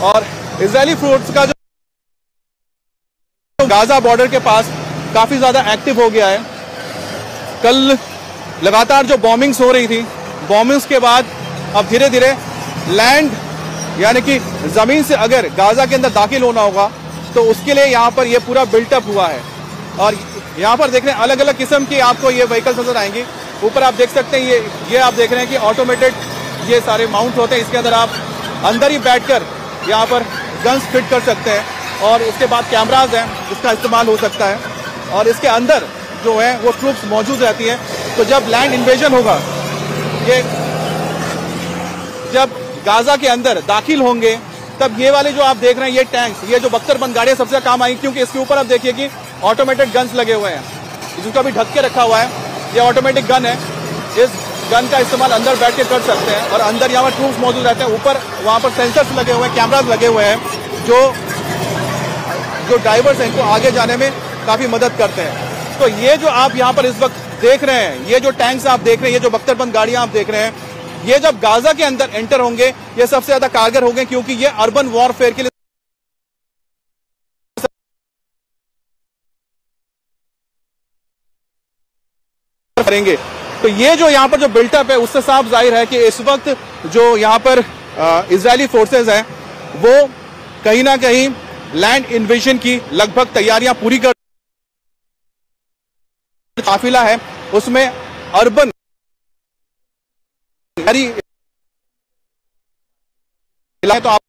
और Israeli force का जो गाजा बॉर्डर के पास काफी ज्यादा एक्टिव हो गया है। कल लगातार जो बॉम्बिंग्स हो रही थी, बॉम्बिंग्स के बाद अब धीरे धीरे लैंड यानी कि जमीन से अगर गाजा के अंदर दाखिल होना होगा तो उसके लिए यहाँ पर ये पूरा बिल्टअप हुआ है। और यहाँ पर देख रहे हैं अलग अलग किस्म की आपको ये व्हीकल्स नजर आएंगी। ऊपर आप देख सकते हैं ये आप देख रहे हैं कि ऑटोमेटेड ये सारे माउंट होते हैं। इसके अंदर आप अंदर ही बैठकर यहाँ पर गन्स फिट कर सकते हैं और उसके बाद कैमराज हैं जिसका इस्तेमाल हो सकता है। और इसके अंदर जो है वो ट्रूप्स मौजूद रहती हैं। तो जब लैंड इन्वेजन होगा, ये जब गाजा के अंदर दाखिल होंगे, तब ये वाले जो आप देख रहे हैं ये टैंक्स, ये जो बख्तरबंद गाड़ियां सबसे काम आएंगी, क्योंकि इसके ऊपर आप देखिए कि ऑटोमेटेड गन्स लगे हुए हैं जिसको भी ढक के रखा हुआ है। ये ऑटोमेटिक गन है। इस गन का इस्तेमाल अंदर बैठ के कर सकते हैं और अंदर यहाँ पर ट्रूप्स मौजूद रहते हैं। ऊपर वहाँ पर सेंसर्स लगे हुए हैं, कैमराज लगे हुए हैं जो ड्राइवर्स हैं इनको आगे जाने में काफी मदद करते हैं। तो ये जो आप यहाँ पर इस वक्त देख रहे हैं, ये जो टैंक्स आप देख रहे हैं, ये जो बख्तरबंद गाड़ियां आप देख रहे हैं, ये जब गाजा के अंदर एंटर होंगे ये सबसे ज्यादा कारगर होंगे, क्योंकि ये अर्बन वॉरफेयर के लिए करेंगे। तो ये जो यहाँ पर जो बिल्टअप है उससे साफ जाहिर है कि इस वक्त जो यहाँ पर इजरायली फोर्सेस हैं वो कहीं ना कहीं लैंड इन्वेजन की लगभग तैयारियां पूरी कर, काफिला है उसमें अर्बन तो आप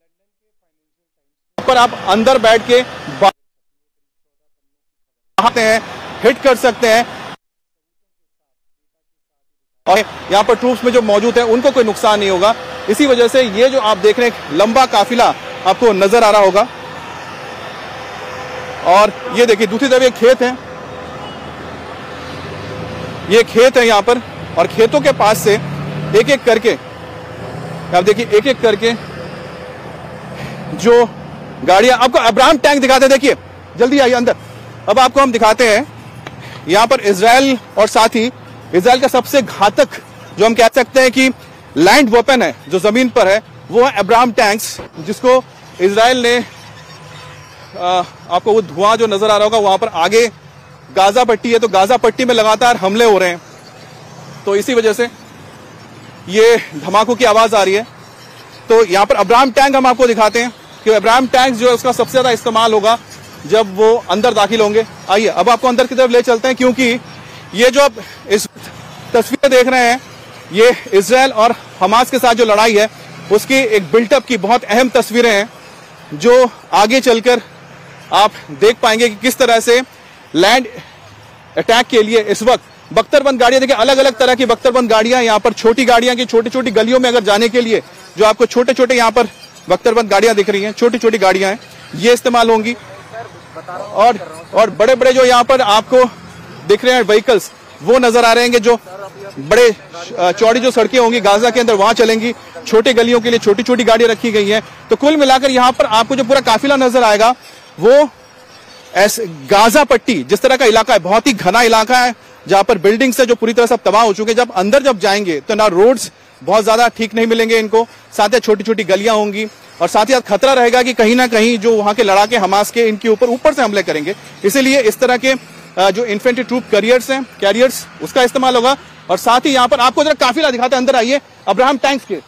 पर आप अंदर बैठ के हैं, हिट कर सकते हैं और यहाँ पर ट्रूप्स में जो मौजूद है उनको कोई नुकसान नहीं होगा। इसी वजह से ये जो आप देख रहे हैं लंबा काफिला आपको नजर आ रहा होगा। और ये देखिए दूसरी तरफ एक खेत है, ये खेत है यहाँ पर, और खेतों के पास से एक एक करके आप देखिए एक एक करके जो गाड़ियां, आपको अब्राहम टैंक दिखाते हैं, देखिए जल्दी आइए अंदर। अब आपको हम दिखाते हैं यहाँ पर इजराइल और साथ ही इजराइल का सबसे घातक जो हम कह सकते हैं कि लैंड वेपन है जो जमीन पर है वो है अब्राहम टैंक्स, जिसको इजराइल ने आपको वो धुआं जो नजर आ रहा होगा वहां पर आगे गाजा पट्टी है, तो गाजा पट्टी में लगातार हमले हो रहे हैं, तो इसी वजह से ये धमाकों की आवाज आ रही है। तो यहाँ पर अब्राहम टैंक हम आपको दिखाते हैं कि अब्राहम टैंक जो है उसका सबसे ज्यादा इस्तेमाल होगा जब वो अंदर दाखिल होंगे। आइए अब आपको अंदर की तरफ ले चलते हैं, क्योंकि ये जो आप इस तस्वीरें देख रहे हैं ये इजराइल और हमास के साथ जो लड़ाई है उसकी एक बिल्टअप की बहुत अहम तस्वीरें हैं जो आगे चलकर आप देख पाएंगे कि किस तरह से लैंड अटैक के लिए इस वक्त बख्तरबंद गाड़ियां, देखिए अलग अलग तरह की बख्तरबंद गाड़ियां यहाँ पर, छोटी गाड़ियां की छोटी छोटी गलियों में अगर जाने के लिए जो आपको छोटे छोटे यहाँ पर बख्तरबंद गाड़ियां दिख रही हैं, छोटी छोटी गाड़ियां हैं, ये इस्तेमाल होंगी। और बड़े बड़े जो यहाँ पर आपको दिख रहे हैं व्हीकल्स वो नजर आ रहे हैं जो बड़े चौड़ी जो सड़कें होंगी गाजा के अंदर वहां चलेंगी, छोटे गलियों के लिए छोटी छोटी गाड़ियां रखी गई हैं। तो कुल मिलाकर यहाँ पर आपको जो पूरा काफिला नजर आएगा वो ऐसे गाजा पट्टी जिस तरह का इलाका है, बहुत ही घना इलाका है जहां पर बिल्डिंग्स है जो पूरी तरह से तबाह हो चुके हैं। जब अंदर जब जाएंगे तो ना रोड्स बहुत ज्यादा ठीक नहीं मिलेंगे इनको, साथ ही छोटी छोटी गलियां होंगी और साथ ही खतरा रहेगा कि कहीं ना कहीं जो वहां के लड़ाके हमास के इनके ऊपर से हमले करेंगे। इसीलिए इस तरह के जो इन्फेंट्री ट्रूप कैरियर्स उसका इस्तेमाल होगा। और साथ ही यहाँ पर आपको जरा काफिला दिखाते हैं, अंदर आइए अब्राहम टैंक्स के।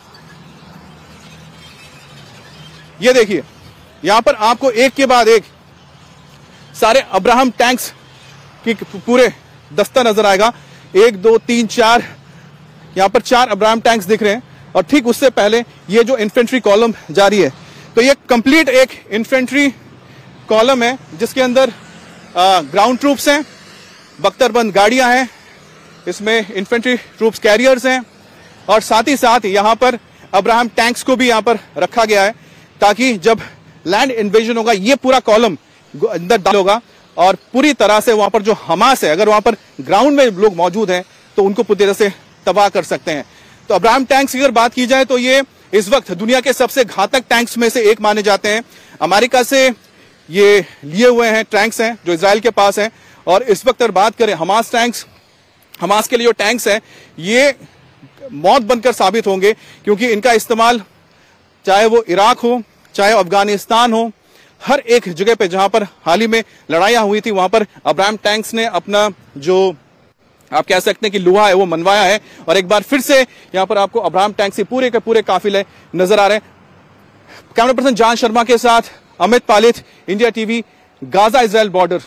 ये देखिए यहाँ पर आपको एक के बाद एक सारे अब्राहम टैंक्स की पूरे दस्ता नजर आएगा। 1 2 3 4 यहाँ पर 4 अब्राहम टैंक्स दिख रहे हैं। और ठीक उससे पहले ये जो इन्फेंट्री कॉलम जारी है, तो ये कंप्लीट एक इन्फेंट्री कॉलम है जिसके अंदर ग्राउंड ट्रूप्स हैं, बख्तरबंद गाड़ियां हैं, इसमें इन्फेंट्री ट्रूप्स कैरियर्स हैं और साथ ही साथ यहाँ पर अब्राहम टैंक्स को भी यहाँ पर रखा गया है ताकि जब लैंड इन्वेजन होगा ये पूरा कॉलम अंदर डाल होगा और पूरी तरह से वहां पर जो हमास है अगर वहां पर ग्राउंड में लोग मौजूद हैं तो उनको पूरी तरह से तबाह कर सकते हैं। तो अब्राहम टैंक्स की अगर बात की जाए तो ये इस वक्त दुनिया के सबसे घातक टैंक्स में से एक माने जाते हैं। अमेरिका से ये लिए हुए हैं टैंक्स हैं जो इजराइल के पास हैं। और इस वक्त अगर बात करें हमास टैंक्स, हमास के लिए जो टैंक्स हैं ये मौत बनकर साबित होंगे क्योंकि इनका इस्तेमाल चाहे वो इराक हो, चाहे अफगानिस्तान हो, हर एक जगह पे जहां पर हाल ही में लड़ाइयां हुई थी वहां पर अब्राहम टैंक्स ने अपना जो आप कह सकते हैं कि लोहा है वो मनवाया है। और एक बार फिर से यहां पर आपको अब्राहम टैंक्स के पूरे काफिले नजर आ रहे हैं। कैमरा पर्सन जान शर्मा के साथ Amit Palit, India TV, Gaza Israel border.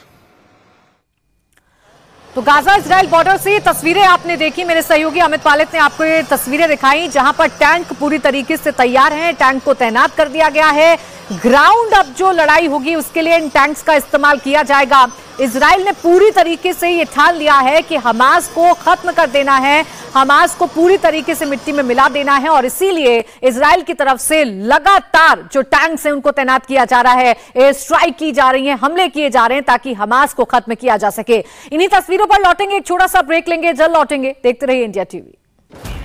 तो गाजा इजराइल बॉर्डर से तस्वीरें आपने देखी, मेरे सहयोगी अमित पालित ने आपको ये तस्वीरें दिखाई जहां पर टैंक पूरी तरीके से तैयार हैं, टैंक को तैनात कर दिया गया है। ग्राउंड अब जो लड़ाई होगी उसके लिए इन टैंक्स का इस्तेमाल किया जाएगा। इजराइल ने पूरी तरीके से ये ठान लिया है कि हमास को खत्म कर देना है, हमास को पूरी तरीके से मिट्टी में मिला देना है, और इसीलिए इजराइल की तरफ से लगातार जो टैंक्स हैं उनको तैनात किया जा रहा है, एयर स्ट्राइक की जा रही है, हमले किए जा रहे हैं ताकि हमास को खत्म किया जा सके। इन्हीं तस्वीरों पर लौटेंगे, एक छोटा सा ब्रेक लेंगे, जल्द लौटेंगे। देखते रहिए इंडिया टीवी।